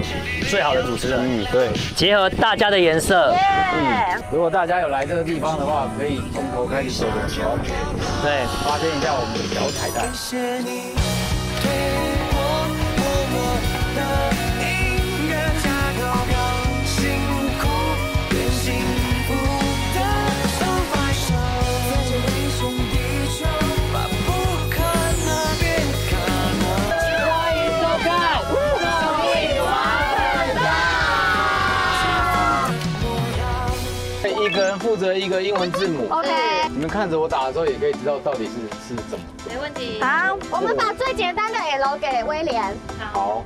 最好的主持人。 对， 结合大家的颜色。 如果大家有来这个地方的话，可以从头开始走着瞧， 对， 发现一下我们的小彩蛋。 谢谢你对我默默的音乐加油，让辛苦变幸福的手把手，在这英雄地球，把不可能变可能。 欢迎收看《综艺玩很大》。 一个人负责一个英文字母。 OK， 你们看着我打的时候，也可以知道到底是怎么。 没问题。好，我们把最简单的 L 给威廉。 好。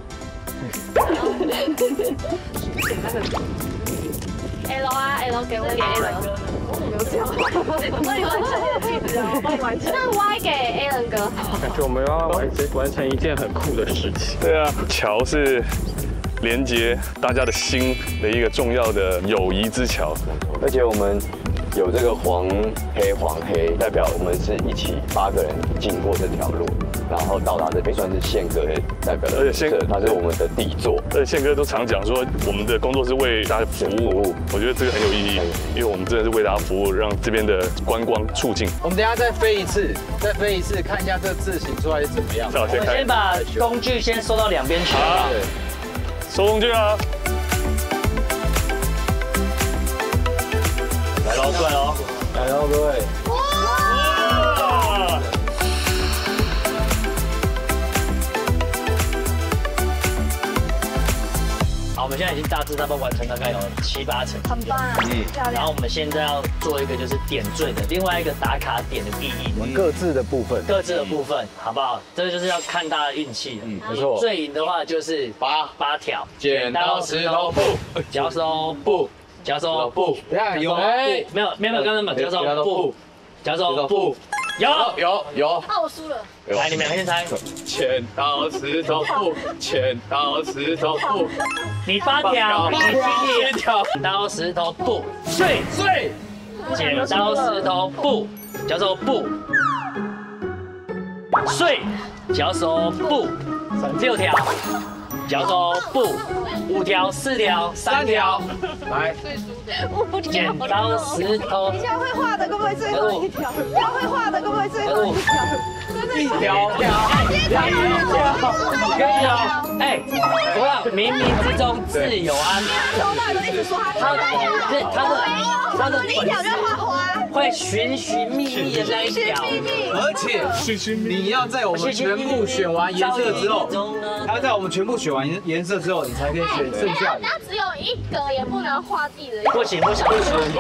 L 啊 ，L 给威廉 L。没有讲，我帮你完成你的句子啊，我帮你完成。那 Y 给 Alan 哥好。 感觉我们要完成一件很酷的事情。 对啊，桥是连接大家的心的一个重要的友谊之桥， 而且我们有这个黄黑，代表我们是一起8个人经过这条路，然后到达这边算是宪哥代表的， 而且宪哥他是我们的底座， 而且宪哥都常讲说我们的工作是为大家服务，我觉得这个很有意义，因为我们真的是为大家服务，让这边的观光促进。 我们等一下再飞一次，看一下这个字形出来是怎么样。 我们先把工具先收到两边去。 好，收工具啊！来喽，过来喽！ 来喽，各位。 哇！ 好，我们现在已经大致完成，大概有7、8成， 很棒，漂亮。 然后我们现在要做一个就是点缀的，另外一个打卡点的意义， 我们各自的部分， 好不好？这个就是要看大家运气的。 没错。 最赢的话就是8条， 剪刀石头布， 脚手布，脚手布。 等下有没？ 没有，刚刚脚手布，脚手布。有。 啊，我输了。 来，你们2个先猜。 剪刀石头布，剪刀石头布。 你8条，你7条。剪刀石头布，碎。剪刀石头布，脚手布。碎，脚手布。6条，脚手布。5条、4条、3条。 来。 剪刀石头。 你教会画的，可不可以最后一条？教会画的，可不可以最后一条？ 一条，可以啊。 哎，我想冥冥之中自有安排。 周大都一直说他的一条就画花， 会寻觅觅的那一条， 而且你要在我们全部选完颜色之后，他在我们全部选完颜色之后，你才可以选剩下的。 他只有1格，也不能画自己的。 不行。 快就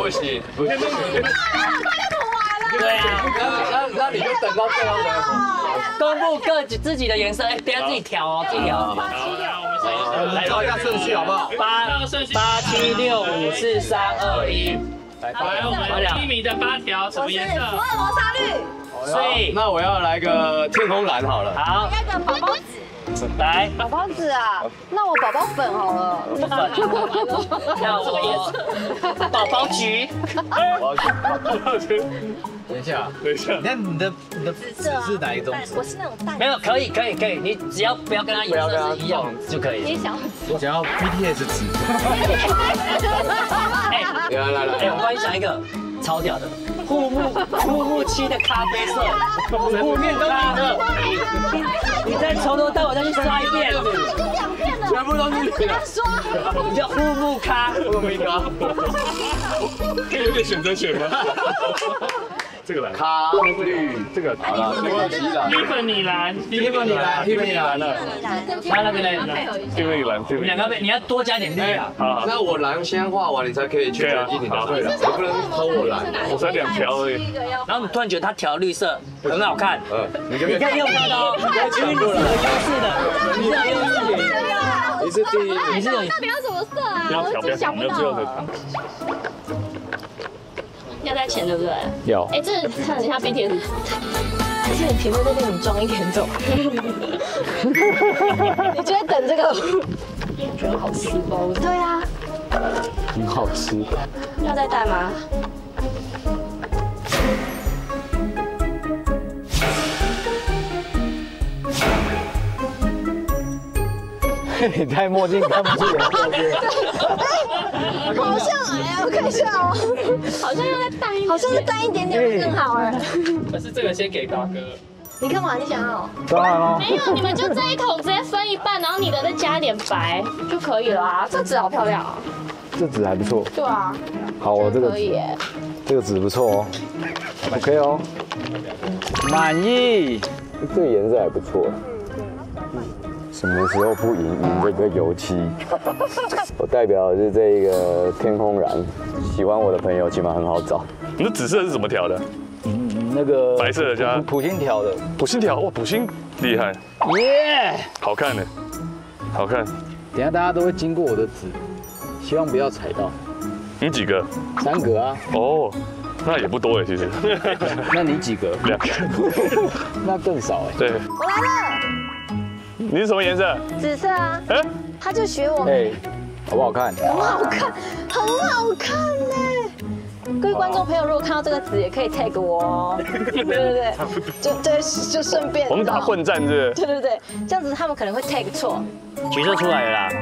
涂完了。 对啊， 那你就等到最后再画。 公布自己的颜色，哎，等下自己调哦，自己调。 来照一下顺序好不好 ？8、7、6、5、4、3、2、1。 来，我们1米的8条什么颜色？ 福尔摩沙绿。 所以， 那我要来个天空蓝好了。 好， 那个宝宝紫。 来， 宝宝紫啊，那我宝宝粉好了。 那我宝宝橘。 等一下，你看你的紫是哪一种紫？ 我是那种淡。 没有，可以，你只要不要跟它颜色是一样就可以。 你想我想要 BTS 紫。 哎，我帮你想一个超屌的，护目漆的咖啡色，后面都你的，你再从头到尾再去刷一遍， 全部都是你的。 你叫护目咖， 可以有点选择权吗？这个蓝， 咖绿， 这个好了， 蒂芬尼蓝了， 那个呢？ 蒂芬尼蓝， 你两个你要多加点绿啊。 好， 那我蓝先画完，你才可以去决定你的对了，你不能偷我蓝。 我才2条而已。 然后你突然觉得它调绿色很好看， 你你可以用它的哦，因为你是有优势的，你是有优势的， 你是第一， 你是有。 到底要什么色啊？ 不要调，没有最后的调。 要再钱对不对？ 有。 哎，这看了一下 BTS，还是你评论都给你装一点走。你觉得等这个？觉得好吃包？对啊， 很好吃。 要再带吗？ 你戴墨镜看不出颜色。 好像哎，我看一下哦，好像要再淡一点，好像再淡一点点会更好哎。 可是这个先给大哥。 你干嘛？你想要？ 当然喽。 没有，你们就这一桶直接分一半，然后你的再加点白就可以了啊。这纸好漂亮啊！ 这纸还不错。 对啊， 好，我这个可以耶。 这个纸不错哦。OK 哦。满意。 这个颜色还不错。什么时候不赢这个油漆？我代表的是这个天空蓝，喜欢我的朋友起码很好找。 你的紫色是怎么调的？ 那个白色的加普星调的。 补星调，哇，补星厉害， 耶！ 好看呢，好看。 等一下大家都会经过我的纸，希望不要踩到。 你几个 3格啊。 哦，那也不多哎，其实。 那你几格 2个。 那更少哎。 对。 我来了。 你是什么颜色？ 紫色啊。 哎， 他就学我。 哎，好不好看？ 很好看，很好看呢。各位观众朋友，如果看到这个纸，也可以 tag 我哦。对对对，就顺便。 我们打混战是不是？ 对对对，这样子他们可能会 tag 错。 橘色出来了啦。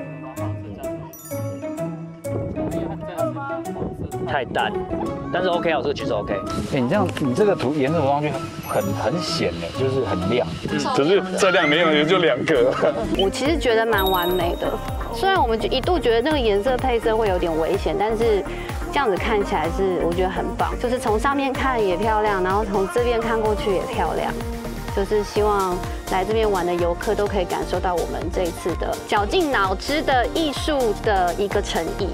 太淡，但是 OK 啊，我这个橘色 OK。 哎，你这样，你这个涂颜色涂上去很显的，就是很亮。 只是这亮没有，也就2个。 我其实觉得蛮完美的，虽然我们一度觉得那个颜色配色会有点危险，但是这样子看起来是我觉得很棒，就是从上面看也漂亮，然后从这边看过去也漂亮，就是希望来这边玩的游客都可以感受到我们这一次的绞尽脑汁的艺术的一个诚意。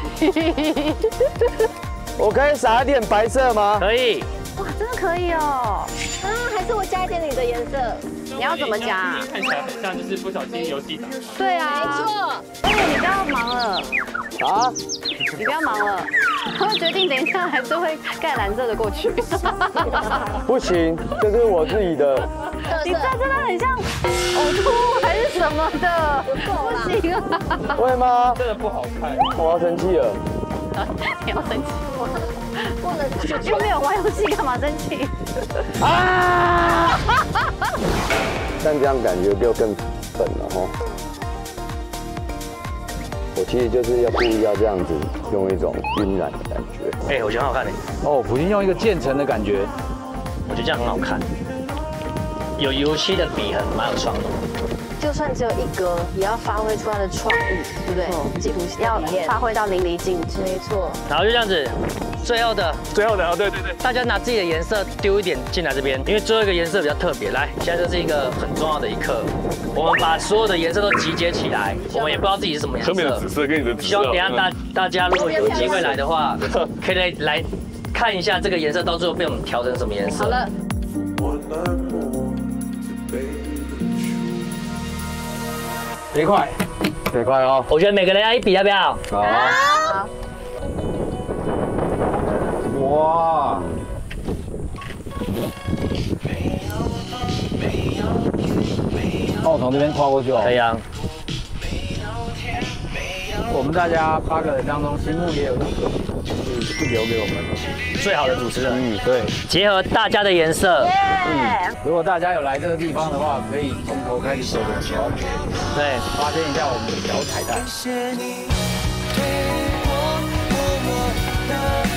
我可以撒一点白色吗？ 可以。 哇，真的可以哦！ 啊，还是我加一点你的颜色。 你要怎么加？ 看起来很像就是不小心油漆打。 对啊， 没错。 哎，你不要忙了啊？ 你不要忙了，他会决定等一下还是会盖蓝色的过去。 不行，这是我自己的。 你这真的很像呕吐还是什么的，不行啊！ 会吗？ 真的不好看。 我要生气了。 你要生气，不能，又没有玩游戏，干嘛生气？ 啊！但这样感觉就更粉了哈。我其实就是要故意要这样子，用一种晕染的感觉。 哎，我觉得很好看诶。 哦，普星用一个渐层的感觉， 我觉得这样很好看。有油漆的笔很蛮有创意。 就算只有1格，也要发挥出它的创意，对不对？要发挥到淋漓尽致。 没错。 然后就这样子，最后的啊，对对对， 大家拿自己的颜色丢一点进来这边，因为最后一个颜色比较特别。来，现在这是一个很重要的一刻，我们把所有的颜色都集结起来，我们也不知道自己是什么颜色。 后面的紫色跟你的紫色。 希望等一下大家如果有机会来的话，可以来看一下这个颜色到最后被我们调成什么颜色。 好了。 别快，别快哦！ 我觉得每个人要1笔，要不要？ 好。哇！那我从这边跨过去哦。 可以啊。 我们大家8个人当中，心目也有1个，是留给我们最好的主持人。 对， 结合大家的颜色。 如果大家有来这个地方的话，可以从头开始走的桥， 对， 发现一下我们的小彩蛋。 谢谢你对我默默的